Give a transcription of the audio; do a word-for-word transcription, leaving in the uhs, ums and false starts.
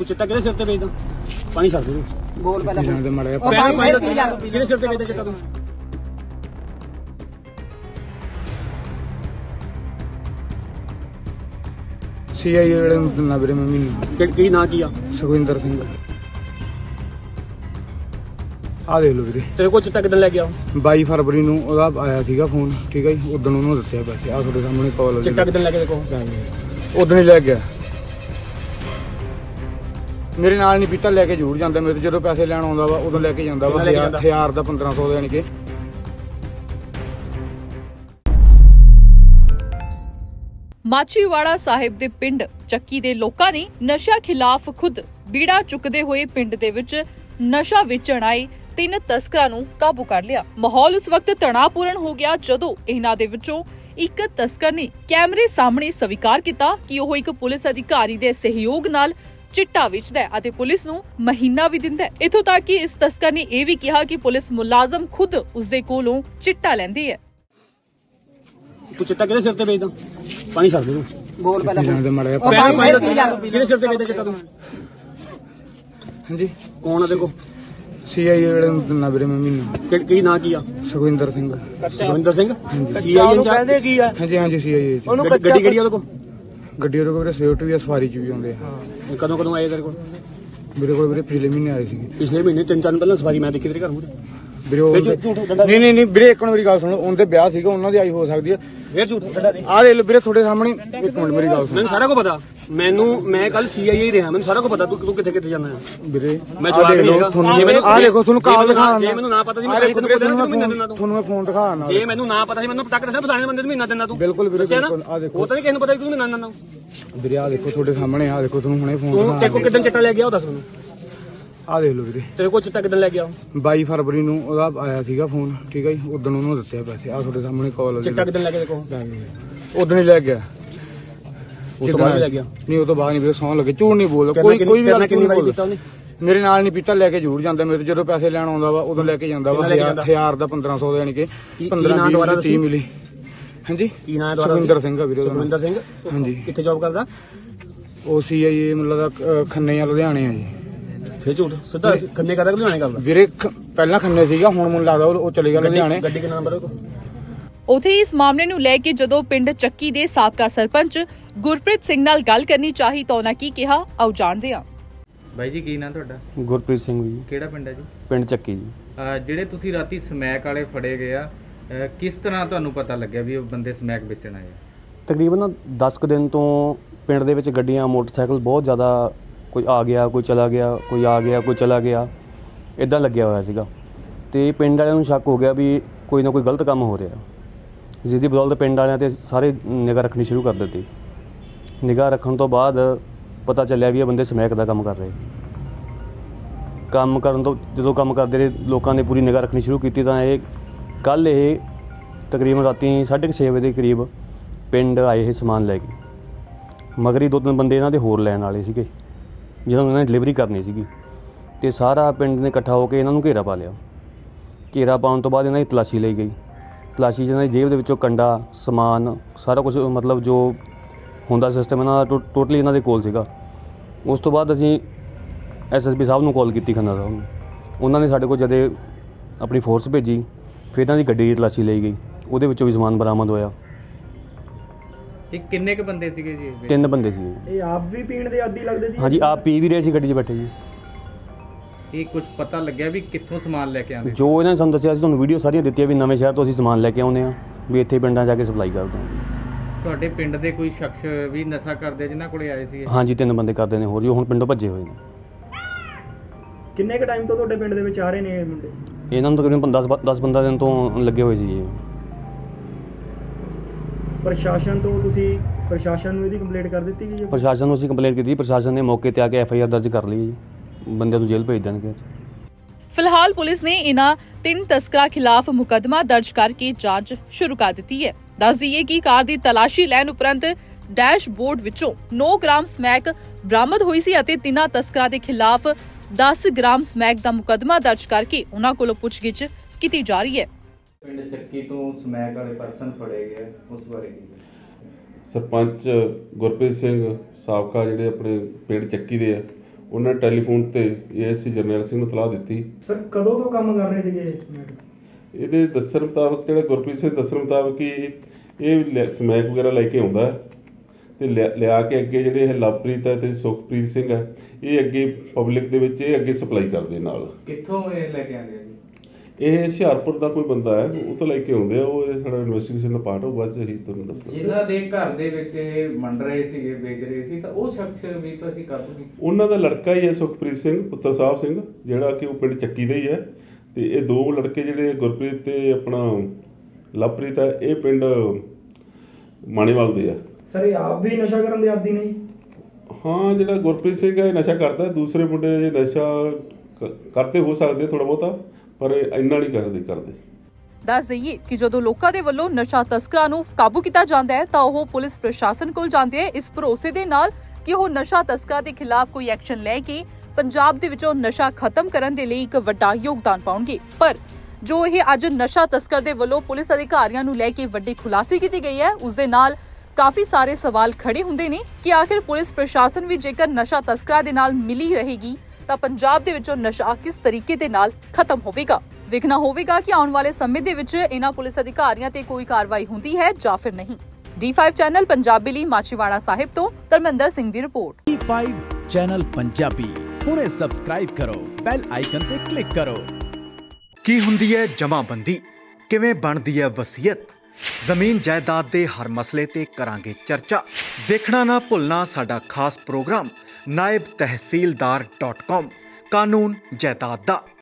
ਤੂੰ ਚਿੱਟਾ ਕਿਹਦੇ ਸਿਰ ਤੇ ਵੇਚਦਾ? ਪਾਣੀ ਛੱਡ ਦੇ ਬੋਲ ਪਹਿਲਾਂ ਕਿਹਦੇ ਸਿਰ ਤੇ ਵੇਚਦਾ ਚਿੱਟਾ ਤੂੰ? ਸੀ ਆਈ ਜਿਹੜੇ ਦਿੰਦਾ ਵੀਰੇ ਮੈਂ ਮਹੀਨੇ। ਕੀ ਨਾਂ ਕੀ ਆ? ਸੁਖਵਿੰਦਰ ਸਿੰਘ। ਆ ਦੇਖ ਲਓ ਵੀਰੇ, ਤੇਰੇ ਕੋਲ ਚਿੱਟਾ ਕਿੱਦਾਂ ਲੈ ਕੇ ਆ? ਬਾਈ ਫਰਵਰੀ ਨੂੰ ਉਹਦਾ ਆਇਆ ਸੀਗਾ ਫੋਨ, ਠੀਕ ਹੈ ਜੀ। ਉਦੋਂ ਉਹਨੂੰ ਦਿੱਤੇ ਪੈਸੇ, ਆ ਤੁਹਾਡੇ ਸਾਹਮਣੇ ਕਾਲ। ਚਿੱਟਾ ਕਿੱਦਾਂ ਲੈ ਕੇ ਦੇਖੋ? ਉਦੋਂ ਹੀ ਲੈ ਗਿਆ, ਮੇਰੇ ਨਾਲ ਨਹੀਂ ਪੀਤਾ, ਲੈ ਕੇ ਜ਼ਰੂਰ ਜਾਂਦਾ। ਮੇਰੇ ਜਦੋਂ ਪੈਸੇ ਲੈਣ ਆਉਂਦਾ ਵਾ ਉਦੋਂ ਲੈ ਕੇ ਜਾਂਦਾ ਵਾ, ਹਜ਼ਾਰ ਦਾ ਪੰਦਰਾਂ ਸੌ ਦਾ। ਯਾਨੀ ਕਿ ਮਾਛੀਵਾੜਾ ਸਾਹਿਬ ਦੇ ਪਿੰਡ ਚੱਕੀ ਦੇ ਲੋਕਾਂ ਨੇ ਨਸ਼ਾ ਖਿਲਾਫ ਖੁਦ ਬੀੜਾ ਚੁੱਕਦੇ ਹੋਏ ਪਿੰਡ ਦੇ ਵਿੱਚ ਨਸ਼ਾ ਵੇਚਣ ਆਏ ਤਿੰਨ ਤਸਕਰਾਂ ਨੂੰ ਕਾਬੂ ਕਰ ਲਿਆ। ਮਾਹੌਲ ਉਸ ਵਕਤ ਤਣਾਅਪੂਰਨ ਹੋ ਗਿਆ ਜਦੋਂ ਇਹਨਾਂ ਦੇ ਵਿੱਚੋਂ ਇੱਕ ਤਸਕਰ ਨੇ ਕੈਮਰੇ ਸਾਹਮਣੇ ਸਵੀਕਾਰ ਕੀਤਾ ਕਿ ਉਹ ਇੱਕ ਪੁਲਿਸ ਅਧਿਕਾਰੀ ਦੇ ਸਹਿਯੋਗ ਨਾਲ ਚਿੱਟਾ ਵੇਚਦਾ ਹੈ ਅਤੇ ਪੁਲਿਸ ਨੂੰ ਮਹੀਨਾ ਵੀ ਦਿੰਦਾ ਹੈ। ਇੱਥੋਂ ਤੱਕ ਕਿ ਇਸ ਤਸਕਰ ਨੇ ਇਹ ਵੀ ਕਿਹਾ ਕਿ ਪੁਲਿਸ ਮੁਲਾਜ਼ਮ ਖੁਦ ਉਸਦੇ ਕੋਲੋਂ ਚਿੱਟਾ ਲੈਂਦੇ ਹੈ। ਤੂੰ ਚਿੱਟਾ ਕਿਹਦੇ ਸਿਰ ਤੇ ਵੇਚਦਾ? ਪਾਣੀ ਛੱਡ ਦੇ ਬੋਲ ਪਹਿਲਾਂ ਕਿਹਦੇ ਸਿਰ ਤੇ ਵੇਚਦਾ ਚਿੱਟਾ ਤੂੰ? ਹਾਂਜੀ ਕੌਣ ਆ ਦੇਖੋ? ਸੀ ਆਈ ਜਿਹੜੇ ਦਿੰਦਾ ਵੀਰੇ ਮੈਂ ਮਹੀਨੇ। ਕੀ ਨਾਂ ਕੀ ਆ? ਸੁਖਵਿੰਦਰ ਸਿੰਘ। ਸੁਖਵਿੰਦਰ ਸਿੰਘ ਸੀ ਆਈ ਕਹਿੰਦੇ ਕੀ ਆ? ਹਾਂਜੀ ਹਾਂਜੀ ਸੀ ਆਈ। ਗੱਡੀ ਕਿਹੜੀ ਆ ਉਹਦੇ ਕੋਲ? ਗੱਡੀ ਉਹਦੇ ਕੋਲ ਵੀਰੇ ਸਵਿਫਟ ਵੀ ਆ, ਸਵਾਰੀ ਚ ਵੀ ਆਉਂਦੇ ਆ। ਕਦੋਂ ਕਦੋਂ ਆਏ ਤੇਰੇ ਕੋਲ? ਮੇਰੇ ਕੋਲ ਵੀਰੇ ਪਿਛਲੇ ਮਹੀਨੇ ਆਏ ਸੀਗੇ। ਪਿਛਲੇ ਮਹੀਨੇ ਤਿੰਨ ਚਾਰ ਪਹਿਲਾਂ ਸਵਾਰੀ ਮੈਂ ਦੇਖੀ ਤੇਰੇ ਘਰ ਮੂਹਰੇ ਵੀਰੇ। ਨਹੀਂ ਨਹੀਂ ਨਹੀਂ ਵੀਰੇ, ਇੱਕ ਮਿੰਟ ਮੇਰੀ ਗੱਲ ਸੁਣੋ। ਉਹਦੇ ਵਿਆਹ ਸੀਗਾ, ਉਹਨਾਂ ਦੀ ਆਈ ਹੋ ਸਕਦੀ ਹੈ। ਫੇਰ ਝੂਠ ਆ ਦੇ ਲੋ ਵੀਰੇ ਤੁਹਾਡੇ ਸਾਹਮਣੇ। ਇੱਕ ਮਿੰਟ ਮੇਰੀ ਗੱਲ ਸੁਣ। ਮੈਨੂੰ ਸਾਰਾ ਕੁਝ ਪਤਾ। ਮੈਨੂੰ ਮੈਂ ਕੱਲ ਸੀ ਆਈ ਰਿਹਾ, ਮੈਨੂੰ ਸਾਰਾ ਕੁਝ ਪਤਾ। ਤੂੰ ਤੂੰ ਕਿੱਥੇ ਕਿੱਥੇ ਜਾਣਾ ਹੈ ਵੀਰੇ? ਮੈਂ ਜਵਾਬ ਨਹੀਂ ਦੇਗਾ। ਆ ਦੇਖੋ ਤੁਹਾਨੂੰ ਕਾਲ ਦਿਖਾਣਾ। ਜੇ ਮੈਨੂੰ ਨਾ ਪਤਾ ਸੀ ਮੈਂ ਤੈਨੂੰ ਪੁੱਛਿਆ ਮਹੀਨਾ ਦਿੰਦਾ ਤੂੰ। ਤੁਹਾਨੂੰ ਮੈਂ ਫੋਨ ਦਿਖਾਣਾ। ਜੇ ਮੈਨੂੰ ਨਾ ਪਤਾ ਸੀ ਮੈਨੂੰ ਪਟਕ ਦੱਸਿਆ ਬਸਾਣੇ ਬੰਦੇ ਨੂੰ ਮਹੀਨਾ ਦਿੰਦਾ ਤੂੰ। ਬਿਲਕੁਲ ਵੀਰੇ ਬਿਲਕੁਲ। ਆ ਦੇਖੋ ਉਹ ਤਾਂ ਕਿਸੇ ਨੂੰ ਪਤਾ ਕਿ ਤੂੰ ਮਹੀਨਾ ਦਿੰਦਾ ਵੀਰੇ। ਆ ਦੇਖੋ ਤੁਹਾਡੇ ਸਾਹਮਣੇ, ਆ ਦੇਖੋ ਤੁਹਾਨੂੰ ਹੁਣੇ ਫੋਨ। ਤੂੰ ਤੇਰੇ ਕੋਲ ਕਿੱਦਾਂ ਚਿੱਟਾ ਲੈ ਗਿਆ ਉਹ ਦੱਸ ਮੈਨੂੰ। ਆ ਦੇਖ ਲਓ ਵੀਰੇ, ਤੇਰੇ ਕੋਲ ਚਿੱਟਾ ਕਿੱਦਾਂ ਲੈ ਗਿਆ? ਬਾਈ ਫਰਵਰੀ ਨੂੰ ਉਹਦਾ ਆਇਆ ਸੀਗਾ ਫੋਨ, ਠੀਕ ਹੈ ਜੀ। ਉਦੋਂ ਉਹਨੂੰ ਦਿੱਤੇ ਪੈਸੇ, ਆ ਤੁਹਾਡੇ ਸਾਹਮਣੇ ਕਾਲ। ਚਿੱਟਾ ਕਿੱਦਾਂ ਲੈ ਕੇ ਦੇਖੋ? ਉਦੋਂ ਹੀ ਲੈ ਗਿਆ। ਉਸ ਤੋਂ ਬਾਅਦ ਲੈ ਗਿਆ? ਨਹੀਂ, ਉਹ ਤੋਂ ਬਾਅਦ ਨਹੀਂ ਵੀਰੇ, ਸੌਂ ਲੱਗੇ। ਝੂਠ ਨਹੀਂ ਬੋਲਦਾ ਕੋਈ। ਕੋਈ ਵੀ ਗੱਲ ਕਿੰਨੀ ਵਾਰੀ ਪੀਤਾ ਉਹਨੇ? ਮੇਰੇ ਨਾਲ ਨਹੀਂ ਪੀਤਾ, ਲੈ ਕੇ ਜ਼ਰੂਰ ਜਾਂਦਾ। ਮੇਰੇ ਜਦੋਂ ਪੈਸੇ ਲੈਣ ਆਉਂਦਾ ਵਾ ਉਦੋਂ ਲੈ ਕੇ ਜਾਂਦਾ ਵਾ, ਹਜ਼ਾਰ ਦਾ ਪੰਦਰਾਂ ਸੌ ਦਾ। ਯਾਨੀ ਕਿ ਪੰਦਰਾਂ ਵੀਹ ਤੀਹ ਮਿਲੀ। ਹਾਂਜੀ ਕੀ ਨਾਂ ਹੈ ਤੁਹਾਡਾ? ਸੁਖਵਿੰਦਰ ਸਿੰਘ ਆ ਵੀਰੇ। ਸੁਖਵਿੰਦਰ ਸਿੰਘ ਹਾਂਜੀ। ਕਿੱਥੇ ਜੌਬ ਕਰਦਾ? ਉਹ ਸੀ ਆਈ ਮਤਲਬ ਖੰਨੇ ਆ, ਲੁਧਿਆਣੇ ਆ ਜੀ। ਫੇਰ ਝੂਠ ਸਿੱਧਾ ਖੰਨੇ ਕਰਦਾ ਕਿ ਲੁਧਿਆਣੇ ਕਰਦਾ? ਵੀਰੇ ਪਹਿਲਾਂ ਖੰਨੇ ਸੀਗਾ, ਹੁਣ ਮੈਨੂੰ ਲੱਗਦਾ ਉਹ ਚਲੇ ਗਿਆ ਲੁਧਿਆਣੇ। ਗੱਡੀ ਕਿੰਨਾ ਨੰਬਰ? ਉਥੇ ਇਸ ਮਾਮਲੇ ਨੂੰ ਲੈ ਕੇ ਜਦੋਂ ਪਿੰਡ ਚੱਕੀ ਦੇ ਸਾਬਕਾ ਸਰਪੰਚ ਗੁਰਪ੍ਰੀਤ ਸਿੰਘ ਨਾਲ ਗੱਲ ਕਰਨੀ ਚਾਹੀ ਤਾਂ ਉਹਨਾਂ ਕੀ ਕਿਹਾ, ਆਓ ਜਾਣਦੇ ਹਾਂ। ਬਾਈ ਜੀ ਕੀ ਨਾਂ ਤੁਹਾਡਾ? ਗੁਰਪ੍ਰੀਤ ਸਿੰਘ ਜੀ। ਕਿਹੜਾ ਪਿੰਡ ਹੈ ਜੀ? ਪਿੰਡ ਚੱਕੀ ਜੀ। ਜਿਹੜੇ ਤੁਸੀਂ ਰਾਤੀ ਸਮੈਕ ਵਾਲੇ ਫੜੇ ਗਏ ਆ, ਕਿਸ ਤਰ੍ਹਾਂ ਤੁਹਾਨੂੰ ਪਤਾ ਲੱਗਿਆ ਵੀ ਉਹ ਬੰਦੇ ਸਮੈਕ ਵੇਚਣ ਆਏ? ਤਕਰੀਬਨ ਦਸ ਕੁ ਦਿਨ ਤੋਂ ਪਿੰਡ ਦੇ ਵਿੱਚ ਗੱਡੀਆਂ ਮੋਟਰਸਾਈਕਲ ਬਹੁਤ ਜ਼ਿਆਦਾ, ਕੋਈ ਆ ਗਿਆ ਕੋਈ ਚਲਾ ਗਿਆ, ਕੋਈ ਆ ਗਿਆ ਕੋਈ ਚਲਾ ਗਿਆ, ਇੱਦਾਂ ਲੱਗਿਆ ਹੋਇਆ ਸੀਗਾ। ਅਤੇ ਪਿੰਡ ਵਾਲਿਆਂ ਨੂੰ ਸ਼ੱਕ ਹੋ ਗਿਆ ਵੀ ਕੋਈ ਨਾ ਕੋਈ ਗਲਤ ਕੰਮ ਹੋ ਰਿਹਾ, ਜਿਸ ਦੀ ਬਦੌਲਤ ਪਿੰਡ ਵਾਲਿਆਂ 'ਤੇ ਸਾਰੇ ਨਿਗਾਹ ਰੱਖਣੀ ਸ਼ੁਰੂ ਕਰ ਦਿੱਤੀ। ਨਿਗਾਹ ਰੱਖਣ ਤੋਂ ਬਾਅਦ ਪਤਾ ਚੱਲਿਆ ਵੀ ਇਹ ਬੰਦੇ ਸਮੈਕ ਦਾ ਕੰਮ ਕਰ ਰਹੇ। ਕੰਮ ਕਰਨ ਤੋਂ ਜਦੋਂ ਕੰਮ ਕਰਦੇ ਰਹੇ, ਲੋਕਾਂ ਨੇ ਪੂਰੀ ਨਿਗਾਹ ਰੱਖਣੀ ਸ਼ੁਰੂ ਕੀਤੀ ਤਾਂ ਇਹ ਕੱਲ੍ਹ ਇਹ ਤਕਰੀਬਨ ਰਾਤੀ ਸਾਢੇ ਕੁ ਛੇ ਵਜੇ ਦੇ ਕਰੀਬ ਪਿੰਡ ਆਏ ਇਹ ਸਮਾਨ ਲੈ ਕੇ। ਮਗਰ ਹੀ ਦੋ ਤਿੰਨ ਬੰਦੇ ਇਹਨਾਂ ਦੇ ਹੋਰ ਲੈਣ ਵਾਲੇ ਸੀਗੇ, ਜਿਹਨਾਂ ਨੂੰ ਇਹਨਾਂ ਨੇ ਡਿਲੀਵਰੀ ਕਰਨੀ ਸੀਗੀ। ਅਤੇ ਸਾਰਾ ਪਿੰਡ ਨੇ ਇਕੱਠਾ ਹੋ ਕੇ ਇਹਨਾਂ ਨੂੰ ਘੇਰਾ ਪਾ ਲਿਆ। ਘੇਰਾ ਪਾਉਣ ਤੋਂ ਬਾਅਦ ਇਹਨਾਂ ਦੀ ਤਲਾਸ਼ੀ ਲਈ ਗਈ। ਤਲਾਸ਼ੀ 'ਚ ਇਹਨਾਂ ਦੀ ਜੇਬ ਦੇ ਵਿੱਚੋਂ ਕੰਡਾ, ਸਮਾਨ, ਸਾਰਾ ਕੁਛ ਮਤਲਬ ਜੋ ਹੁੰਦਾ ਸਿਸਟਮ ਇਹਨਾਂ ਦਾ ਟੋਟਲੀ ਇਹਨਾਂ ਦੇ ਕੋਲ ਸੀਗਾ। ਉਸ ਤੋਂ ਬਾਅਦ ਅਸੀਂ ਐਸ ਐਸ ਪੀ ਸਾਹਿਬ ਨੂੰ ਕਾਲ ਕੀਤੀ, ਖੰਨਾ ਸਾਹਿਬ ਨੂੰ। ਉਹਨਾਂ ਨੇ ਸਾਡੇ ਕੋਲ ਜਦੇ ਆਪਣੀ ਫੋਰਸ ਭੇਜੀ। ਫਿਰ ਇਹਨਾਂ ਦੀ ਗੱਡੀ ਦੀ ਤਲਾਸ਼ੀ ਲਈ ਗਈ, ਉਹਦੇ ਵਿੱਚੋਂ ਵੀ ਸਮਾਨ ਬਰਾਮਦ ਹੋਇਆ। ਇਹ ਕਿੰਨੇ ਕੁ ਬੰਦੇ ਸੀਗੇ ਜੀ? ਤਿੰਨ ਬੰਦੇ ਸੀਗੇ। ਇਹ ਆਪ ਵੀ ਪੀਣ ਦੇ ਆਦੀ ਲੱਗਦੇ ਸੀ? ਹਾਂਜੀ, ਆਪ ਪੀ ਵੀ ਰਹੇ ਸੀ ਗੱਡੀ 'ਚ ਬੈਠੇ ਜੀ। ਇਹ ਕੁਝ ਪਤਾ ਲੱਗਿਆ ਵੀ ਕਿੱਥੋਂ ਸਮਾਨ ਲੈ ਕੇ ਆਉਂਦੇ? ਜੋ ਇਹਨਾਂ ਨੇ ਸਾਨੂੰ ਦੱਸਿਆ ਸੀ, ਤੁਹਾਨੂੰ ਵੀਡੀਓ ਸਾਰੀਆਂ ਦਿੱਤੀਆਂ ਵੀ ਨਵੇਂ ਸ਼ਹਿਰ ਤੋਂ ਅਸੀਂ ਸਮਾਨ ਲੈ ਕੇ ਆਉਂਦੇ ਹਾਂ, ਵੀ ਇੱਥੇ ਪਿੰਡਾਂ ਜਾ ਕੇ ਸਪਲਾਈ ਕਰਦੇ ਹਾਂ। ਤੁਹਾਡੇ ਪਿੰਡ ਦੇ ਕੋਈ ਸ਼ਖਸ ਵੀ ਨਸ਼ਾ ਕਰਦੇ ਜਿਨ੍ਹਾਂ ਕੋਲੇ ਆਏ ਸੀ? ਹਾਂਜੀ, ਤਿੰਨ ਬੰਦੇ ਕਰਦੇ ਨੇ ਹੋਰ ਜੀ, ਹੁਣ ਪਿੰਡੋਂ ਭੱਜੇ ਹੋਏ ਨੇ। ਕਿੰਨੇ ਕੁ ਟਾਈਮ ਤੋਂ ਤੁਹਾਡੇ ਪਿੰਡ ਦੇ ਵਿੱਚ ਆ ਰਹੇ ਨੇ ਇਹ ਮੁੰਡੇ? ਇਹਨਾਂ ਨੂੰ ਤਕਰੀਬਨ ਦਸ ਦਸ ਪੰਦਰਾਂ ਦਿਨ ਤੋਂ ਲੱਗੇ ਹੋਏ ਸੀ ਜੀ। ਪ੍ਰਸ਼ਾਸਨ ਤੋਂ ਤੁਸੀਂ ਪ੍ਰਸ਼ਾਸਨ ਨੂੰ ਇਹਦੀ ਕੰਪਲੇਂਟ ਕਰ ਦਿੱਤੀ ਗਈ ਹੈ? ਪ੍ਰਸ਼ਾਸਨ ਨੂੰ ਅਸੀਂ ਕੰਪਲੇਂਟ ਕੀਤੀ। ਪ੍ਰਸ਼ਾਸਨ ਨੇ ਮੌਕੇ ਤੇ ਆ ਕੇ ਐਫ ਆਈ ਆਰ ਦਰਜ ਕਰ ਲਈ ਜੀ, ਬੰਦਿਆਂ ਨੂੰ ਜੇਲ੍ਹ ਭੇਜ ਦੇਣਗੇ। ਫਿਲਹਾਲ ਪੁਲਿਸ ਨੇ ਇਹਨਾਂ ਤਿੰਨ ਤਸਕਰਾਂ ਖਿਲਾਫ ਮੁਕੱਦਮਾ ਦਰਜ ਕਰਕੇ ਜਾਂਚ ਸ਼ੁਰੂ ਕਰ ਦਿੱਤੀ ਹੈ। ਦੱਸ ਦਈਏ ਕਿ ਕਾਰ ਦੀ ਤਲਾਸ਼ੀ ਲੈਣ ਉਪਰੰਤ ਡੈਸ਼ਬੋਰਡ ਵਿੱਚੋਂ ਨੌ ਗ੍ਰਾਮ ਸਮੈਕ ਬਰਾਮਦ ਹੋਈ ਸੀ ਅਤੇ ਤਿੰਨਾਂ ਤਸਕਰਾਂ ਦੇ ਖਿਲਾਫ ਦਸ ਗ੍ਰਾਮ ਸਮੈਕ ਦਾ ਮੁਕੱਦਮਾ ਦਰਜ ਕਰਕੇ ਉਹਨਾਂ ਕੋਲੋਂ ਪੁੱਛਗਿੱਛ ਕੀਤੀ ਜਾ ਰਹੀ ਹੈ। ਪਿੰਡ ਚੱਕੀ ਤੋਂ ਸਮੈਕ ਵਾਲੇ ਪਰਸਨ ਫੜੇ ਗਏ, ਉਸ ਬਾਰੇ ਕੀ? ਸਰਪੰਚ ਗੁਰਪ੍ਰੀਤ ਸਿੰਘ ਸਾਬਕਾ ਜਿਹੜੇ ਆਪਣੇ ਪਿੰਡ ਚੱਕੀ ਦੇ ਆ, ਉਹਨਾਂ ਟੈਲੀਫੋਨ ਤੇ ਏਐਸਸੀ ਜਰਨੈਲ ਸਿੰਘ ਨੂੰ ਇਤਲਾਹ ਦਿੱਤੀ। ਸਰ ਕਦੋਂ ਤੋਂ ਕੰਮ ਕਰ ਰਹੇ ਸੀਗੇ? ਇਹਦੇ ਦੱਸਣ ਮੁਤਾਬਕ, ਜਿਹੜਾ ਗੁਰਪ੍ਰੀਤ ਸਿੰਘ ਦੱਸਣ ਮੁਤਾਬਕ ਕਿ ਇਹ ਸਮੈਕ ਵਗੈਰਾ ਲੈ ਕੇ ਆਉਂਦਾ ਤੇ ਲਿਆ ਕੇ ਅੱਗੇ ਜਿਹੜੇ ਇਹ ਲਵਪ੍ਰੀਤ ਹੈ ਤੇ ਸੁਖਪ੍ਰੀਤ ਸਿੰਘ ਹੈ, ਇਹ ਅੱਗੇ ਪਬਲਿਕ ਦੇ ਵਿੱਚ ਇਹ ਅੱਗੇ ਸਪਲਾਈ ਕਰਦੇ ਨਾਲ। ਕਿੱਥੋਂ ਇਹ ਲੈ ਕੇ ਆਉਂਦੇ ਆ ਜੀ? ਇਹ ਹੁਸ਼ਿਆਰਪੁਰ ਦਾ ਕੋਈ ਬੰਦਾ ਹੈ, ਉਹ ਤੋਂ ਲੈ ਕੇ ਆਉਂਦੇ ਆ। ਉਹ ਸਾਡਾ ਇਨਵੈਸਟੀਗੇਸ਼ਨ ਦਾ ਪਾਰਟ ਹੋਊਗਾ, ਅਸੀਂ ਤੁਹਾਨੂੰ ਦੱਸਾਂਗੇ। ਜਿਹਨਾਂ ਦੇ ਘਰ ਦੇ ਵਿੱਚ ਇਹ ਮੰਡ ਰਹੇ ਸੀਗੇ, ਵੇਚ ਰਹੇ ਸੀ, ਤਾਂ ਉਹ ਸ਼ਖਸ ਵੀ ਤਾਂ ਅਸੀਂ ਕਾਬੂ ਕੀਤਾ। ਉਹਨਾਂ ਦਾ ਲੜਕਾ ਹੀ ਹੈ ਸੁਖਪ੍ਰੀਤ ਸਿੰਘ ਪੁੱਤਰ ਸਾਹਿਬ ਸਿੰਘ, ਜਿਹੜਾ ਕਿ ਉਹ ਪਿੰਡ ਚੱਕੀ ਦਾ ਹੀ ਹੈ। ਤੇ ਇਹ ਦੋ ਲੜਕੇ ਜਿਹੜੇ ਗੁਰਪ੍ਰੀਤ ਤੇ ਆਪਣਾ ਲਵਪ੍ਰੀਤ ਹੈ, ਇਹ ਪਿੰਡ ਮਾਣੇਵਾਲ ਦੇ ਆ। ਸਰ ਇਹ ਆਪ ਵੀ ਨਸ਼ਾ ਕਰਨ ਦੇ ਆਦੀ ਨਹੀਂ? ਹਾਂ, ਜਿਹੜਾ ਗੁਰਪ੍ਰੀਤ ਸਿੰਘ ਹੈ ਨਸ਼ਾ ਕਰਦਾ, ਦੂਸਰੇ ਮੁੰਡੇ ਜੇ ਨਸ਼ਾ ਕਰਦੇ ਹੋ ਸਕਦੇ ਥੋੜਾ ਬਹੁਤਾ, ਪਰ ਇੰਨਾ ਨਹੀਂ ਕਰਦੇ ਕਰਦੇ ਦੱਸ ਦਈਏ ਕਿ ਜਦੋਂ ਲੋਕਾਂ ਦੇ ਵੱਲੋਂ ਨਸ਼ਾ ਤਸਕਰਾਂ ਨੂੰ ਕਾਬੂ ਕੀਤਾ ਜਾਂਦਾ ਹੈ ਤਾਂ ਉਹ ਪੁਲਿਸ ਪ੍ਰਸ਼ਾਸਨ ਕੋਲ ਜਾਂਦੇ ਹੈ ਇਸ ਭਰੋਸੇ ਦੇ ਨਾਲ ਕਿ ਉਹ ਨਸ਼ਾ ਤਸਕਰਾਂ ਦੇ ਖਿਲਾਫ ਕੋਈ ਐਕਸ਼ਨ ਲੈ ਕੇ ਪੰਜਾਬ ਦੇ ਵਿੱਚੋਂ ਨਸ਼ਾ ਖਤਮ ਕਰਨ ਦੇ ਲਈ ਇੱਕ ਵੱਡਾ ਯੋਗਦਾਨ ਪਾਉਣਗੇ। ਪਰ ਜੋ ਇਹ ਅੱਜ ਨਸ਼ਾ ਤਸਕਰ ਦੇ ਵੱਲੋਂ ਪੁਲਿਸ ਅਧਿਕਾਰੀਆਂ ਨੂੰ ਲੈ ਕੇ ਵੱਡੀ ਖੁਲਾਸੇ ਕੀਤੀ ਗਈ ਹੈ, ਉਸ ਦੇ ਨਾਲ ਕਾਫੀ ਸਾਰੇ ਸਵਾਲ ਖੜੇ ਹੁੰਦੇ ਨੇ ਕਿ ਆਖਿਰ ਪੁਲਿਸ ਪ੍ਰਸ਼ਾਸਨ ਵੀ ਜੇਕਰ ਨਸ਼ਾ ਤਸਕਰਾਂ ਦੇ ਨਾਲ ਮਿਲੀ ਰਹੇਗੀ ਤਾਂ ਪੰਜਾਬ ਦੇ ਵਿੱਚੋਂ ਨਸ਼ਾ ਕਿਸ ਤਰੀਕੇ ਦੇ ਨਾਲ ਖਤਮ ਹੋਵੇਗਾ। ਵੇਖਣਾ ਹੋਵੇਗਾ ਕਿ ਆਉਣ ਵਾਲੇ ਸਮੇਂ ਦੇ ਵਿੱਚ ਇਹਨਾਂ ਪੁਲਿਸ ਅਧਿਕਾਰੀਆਂ ਤੇ ਕੋਈ ਕਾਰਵਾਈ ਹੁੰਦੀ ਹੈ ਜਾਂ ਫਿਰ ਨਹੀਂ। ਡੀ ਫਾਈਵ ਚੈਨਲ ਪੰਜਾਬੀ ਲਈ ਮਾਚੀਵਾੜਾ ਸਾਹਿਬ ਤੋਂ ਧਰਮਿੰਦਰ ਸਿੰਘ ਦੀ report. D five channel Punjabi ਹੁਣੇ ਸਬਸਕ੍ਰਾਈਬ ਕਰੋ, ਬੈਲ ਆਈਕਨ ਤੇ ਕਲਿੱਕ ਕਰੋ। ਕੀ ਹੁੰਦੀ ਹੈ ਜਮਾਬੰਦੀ, ਕਿਵੇਂ ਬਣਦੀ ਹੈ ਵਸੀਅਤ, ਜ਼ਮੀਨ ਜਾਇਦਾਦ ਦੇ ਹਰ ਮਸਲੇ ਤੇ ਕਰਾਂਗੇ ਚਰਚਾ। ਦੇਖਣਾ ਨਾ ਭੁੱਲਣਾ ਸਾਡਾ ਖਾਸ ਪ੍ਰੋਗਰਾਮ ਨਾਇਬ ਤਹਿਸੀਲਦਾਰ ਡਾਟ ਕਾਮ ਕਾਨੂੰਨ ਜਾਇਦਾਦ ਦਾ।